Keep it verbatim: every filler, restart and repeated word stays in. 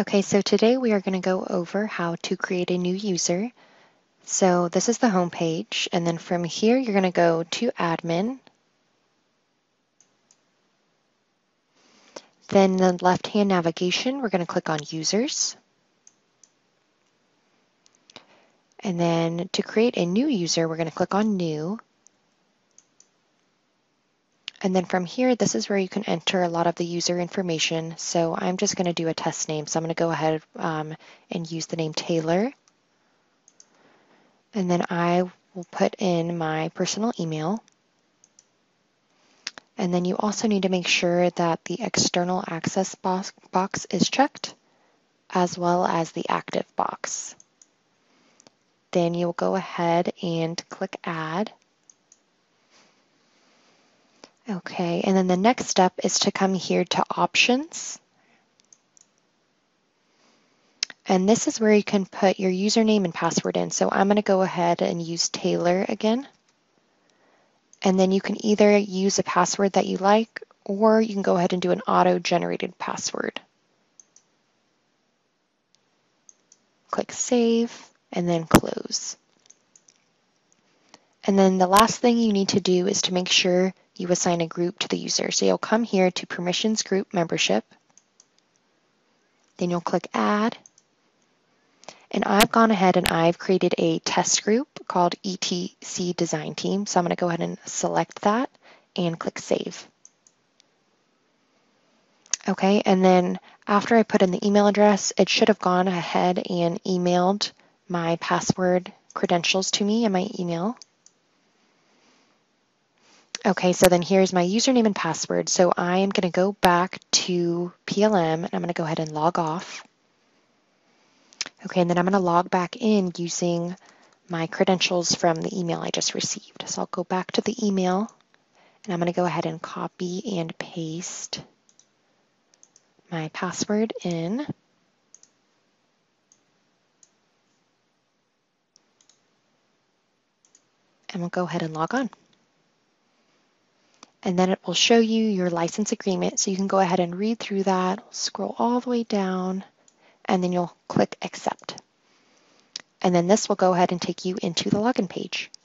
Okay, so today we are going to go over how to create a new user. So this is the home page, and then from here you're going to go to admin. Then the left-hand navigation, we're going to click on users. And then to create a new user, we're going to click on new. And then from here, this is where you can enter a lot of the user information. So I'm just going to do a test name. So I'm going to go ahead um, and use the name Taylor. And then I will put in my personal email. And then you also need to make sure that the external access box, box is checked, as well as the active box. Then you'll go ahead and click Add. Okay, and then the next step is to come here to Options. And this is where you can put your username and password in. So I'm going to go ahead and use Taylor again. And then you can either use a password that you like, or you can go ahead and do an auto-generated password. Click Save, and then Close. And then the last thing you need to do is to make sure you assign a group to the user. So you'll come here to Permissions Group Membership. Then you'll click Add. And I've gone ahead and I've created a test group called E T C Design Team. So I'm going to go ahead and select that and click Save. Okay, and then after I put in the email address, it should have gone ahead and emailed my password credentials to me in my email. Okay, so then here's my username and password. So I am going to go back to P L M, and I'm going to go ahead and log off. Okay, and then I'm going to log back in using my credentials from the email I just received. So I'll go back to the email, and I'm going to go ahead and copy and paste my password in. And we'll go ahead and log on. And then it will show you your license agreement. So you can go ahead and read through that, scroll all the way down, and then you'll click Accept. And then this will go ahead and take you into the login page.